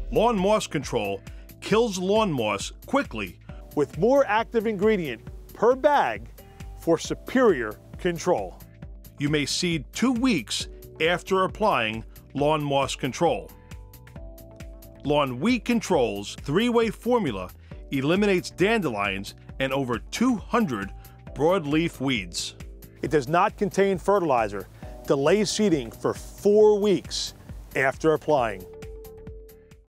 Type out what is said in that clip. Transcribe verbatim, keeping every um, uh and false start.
Lawn moss control kills lawn moss quickly with more active ingredient per bag for superior control. You may seed two weeks after applying lawn moss control. Lawn Weed Control's three-way formula eliminates dandelions and over two hundred broadleaf weeds. It does not contain fertilizer. Delay seeding for four weeks after applying.